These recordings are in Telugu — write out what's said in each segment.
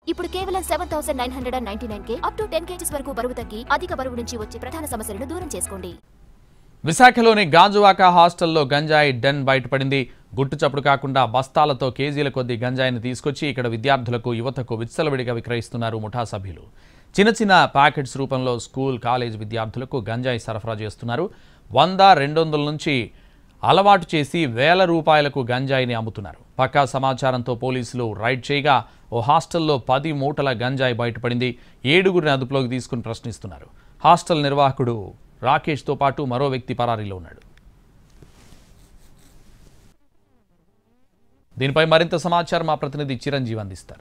ఇప్పుడు కేవలం 7,999 అప్ టు 10 kgs వరకు బరువు తగ్గి అధిక బరువు నుంచి వచ్చే ప్రధాన సమస్యలను దూరం చేసుకోండి. విశాఖలోని గాజువాక హాస్టల్లో గంజాయి డెన్ బయటపడింది. గుట్టుచప్పుడు కాకుండా బస్తాలతో కేజీల కొద్దీ గంజాయిని తీసుకొచ్చి ఇక్కడ విద్యార్థులకు యువతకు విచ్చలవిడిగా విక్రయిస్తున్నారు ముఠా సభ్యులు. చిన్న చిన్న ప్యాకెట్స్ రూపంలో స్కూల్ కాలేజ్ విద్యార్థులకు గంజాయి సరఫరా చేస్తున్నారు. 100-200 నుంచి అలవాటు చేసి వేల రూపాయలకు గంజాయిని అమ్ముతున్నారు. పక్కా సమాచారంతో పోలీసులు రైడ్ చేయగా ఓ హాస్టల్లో 10 మూటల గంజాయి బయటపడింది. 7గురిని అదుపులోకి తీసుకుని ప్రశ్నిస్తున్నారు. హాస్టల్ నిర్వాహకుడు రాకేష్తో పాటు మరో వ్యక్తి పరారీలో ఉన్నాడు. దీనిపై మరింత సమాచారం మా ప్రతినిధి చిరంజీవి అందిస్తారు.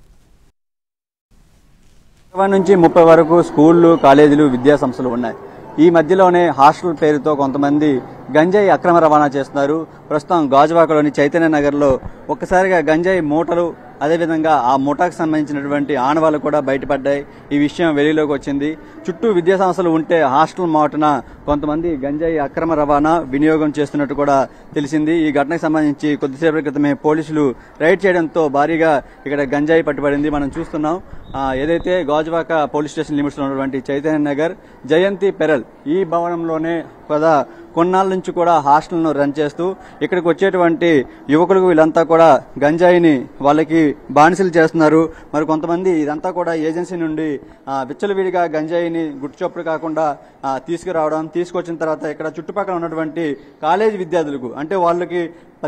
20 నుంచి 30 వరకు స్కూళ్లు కాలేజీలు విద్యా సంస్థలు ఉన్నాయి. ఈ మధ్యలోనే హాస్టల్ పేరుతో కొంతమంది గంజాయి అక్రమ రవాణా చేస్తున్నారు. ప్రస్తుతం గాజువాకలోని చైతన్య నగర్లో ఒక్కసారిగా గంజాయి మూటలు అదేవిధంగా ఆ ముఠాకు సంబంధించినటువంటి ఆనవాళ్లు కూడా బయటపడ్డాయి. ఈ విషయం వెలుగులోకి వచ్చింది. చుట్టూ విద్యా సంస్థలు ఉంటే హాస్టల్ మాటున కొంతమంది గంజాయి అక్రమ రవాణా వినియోగం చేస్తున్నట్టు కూడా తెలిసింది. ఈ ఘటనకు సంబంధించి కొద్దిసేపటి క్రితమే పోలీసులు రైడ్ చేయడంతో భారీగా ఇక్కడ గంజాయి పట్టుబడింది. మనం చూస్తున్నాం ఏదైతే గాజువాక పోలీస్ స్టేషన్ లిమిట్స్ లో ఉన్నటువంటి చైతన్య నగర్ జయంతి పెరల్ ఈ భవనంలోనే కదా కొన్నాళ్ళ నుంచి కూడా హాస్టల్ను రన్ చేస్తూ ఇక్కడికి వచ్చేటువంటి యువకులకు వీళ్ళంతా కూడా గంజాయిని వాళ్ళకి బానిసలు చేస్తున్నారు. మరి కొంతమంది ఇదంతా కూడా ఏజెన్సీ నుండి విచ్చలవిడిగా గంజాయిని గుట్టుచప్పుడు కాకుండా తీసుకురావడం, తీసుకొచ్చిన తర్వాత ఇక్కడ చుట్టుపక్కల ఉన్నటువంటి కాలేజీ విద్యార్థులకు అంటే వాళ్ళకి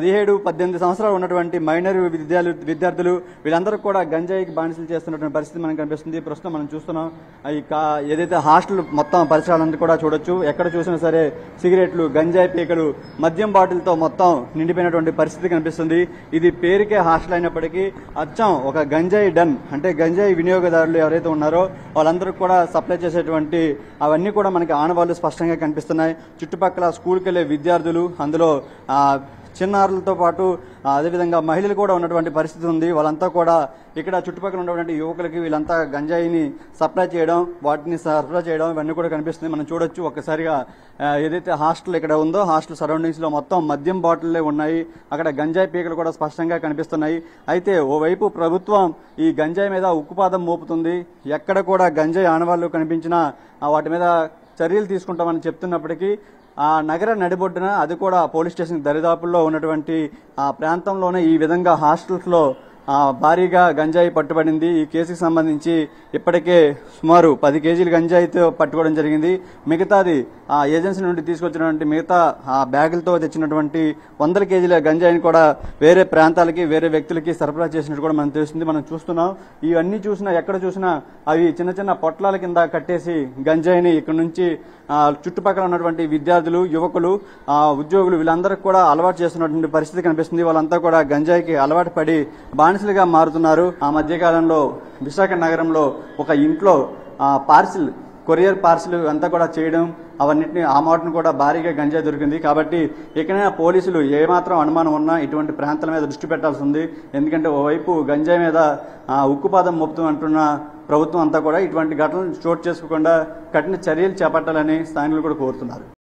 17-18 సంవత్సరాలు ఉన్నటువంటి మైనర్ విద్యార్థులు వీళ్ళందరూ కూడా గంజాయికి బానిసలు చేస్తున్నటువంటి పరిస్థితి మనకు కనిపిస్తుంది. ప్రస్తుతం మనం చూస్తున్నాం ఏదైతే హాస్టల్ మొత్తం పరిసరాలంతా కూడా చూడొచ్చు. ఎక్కడ చూసినా సరే సిగరెట్లు, గంజాయి పీకలు, మద్యం బాటిల్తో మొత్తం నిండిపోయినటువంటి పరిస్థితి కనిపిస్తుంది. ఇది పేరుకే హాస్టల్ అయినప్పటికీ అచ్చం ఒక గంజాయి డన్ అంటే గంజాయి వినియోగదారులు ఎవరైతే ఉన్నారో వాళ్ళందరికీ కూడా సప్లై చేసేటువంటి అవన్నీ కూడా మనకి ఆనవాళ్లు స్పష్టంగా కనిపిస్తున్నాయి. చుట్టుపక్కల స్కూల్కి వెళ్లే విద్యార్థులు, అందులో చిన్నారులతో పాటు అదేవిధంగా మహిళలు కూడా ఉన్నటువంటి పరిస్థితి ఉంది. వాళ్ళంతా కూడా ఇక్కడ చుట్టుపక్కల ఉన్నటువంటి యువకులకి వీళ్ళంతా గంజాయిని సప్లై చేయడం, వాటిని సరఫరా చేయడం ఇవన్నీ కూడా కనిపిస్తుంది. మనం చూడొచ్చు ఒక్కసారిగా ఏదైతే హాస్టల్ ఇక్కడ ఉందో హాస్టల్ సరౌండింగ్స్ లో మొత్తం మద్యం బాటిల్లే ఉన్నాయి. అక్కడ గంజాయి పీకలు కూడా స్పష్టంగా కనిపిస్తున్నాయి. అయితే ఓవైపు ప్రభుత్వం ఈ గంజాయి మీద ఉక్కుపాదం మోపుతుంది. ఎక్కడ కూడా గంజాయి ఆనవాళ్లు కనిపించినా వాటి మీద చర్యలు తీసుకుంటామని చెప్తున్నప్పటికీ ఆ నగర నడిబొడ్డున అది కూడా పోలీస్ స్టేషన్ దరిదాపుల్లో ఉన్నటువంటి ఆ ప్రాంతంలోనే ఈ విధంగా హాస్టల్స్ లో భారీగా గంజాయి పట్టుబడింది. ఈ కేసుకు సంబంధించి ఇప్పటికే సుమారు 10 కేజీల గంజాయితో పట్టుకోవడం జరిగింది. మిగతాది ఆ ఏజెన్సీ నుండి తీసుకొచ్చినటువంటి మిగతా ఆ బ్యాగులతో తెచ్చినటువంటి 100 కేజీల గంజాయిని కూడా వేరే ప్రాంతాలకి వేరే వ్యక్తులకి సరఫరా చేసినట్టు కూడా మనకు తెలుస్తుంది. మనం చూస్తున్నాం ఇవన్నీ చూసినా ఎక్కడ చూసినా అవి చిన్న చిన్న పొట్లాల కింద కట్టేసి గంజాయిని ఇక్కడ నుంచి చుట్టుపక్కల ఉన్నటువంటి విద్యార్థులు, యువకులు, ఉద్యోగులు వీళ్ళందరికీ కూడా అలవాటు చేస్తున్నటువంటి పరిస్థితి కనిపిస్తుంది. వాళ్ళంతా కూడా గంజాయికి అలవాటు పడి బానిసలుగా మారుతున్నారు. ఆ మధ్యకాలంలో విశాఖ నగరంలో ఒక ఇంట్లో కొరియర్ పార్సిల్ అంతా కూడా చేయడం అవన్నింటినీ ఆ మాటను కూడా భారీగా గంజాయి దొరికింది. కాబట్టి ఇకనైనా పోలీసులు ఏమాత్రం అనుమానం ఉన్నా ఇటువంటి ప్రాంతాల మీద దృష్టి పెట్టాల్సి ఉంది. ఎందుకంటే ఓవైపు గంజాయి మీద ఉక్కుపాదం మోపుతూ అంటున్న ప్రభుత్వం అంతా కూడా ఇటువంటి ఘటనలు చోటు చేసుకోకుండా కఠిన చర్యలు చేపట్టాలని స్థానికులు కూడా కోరుతున్నారు.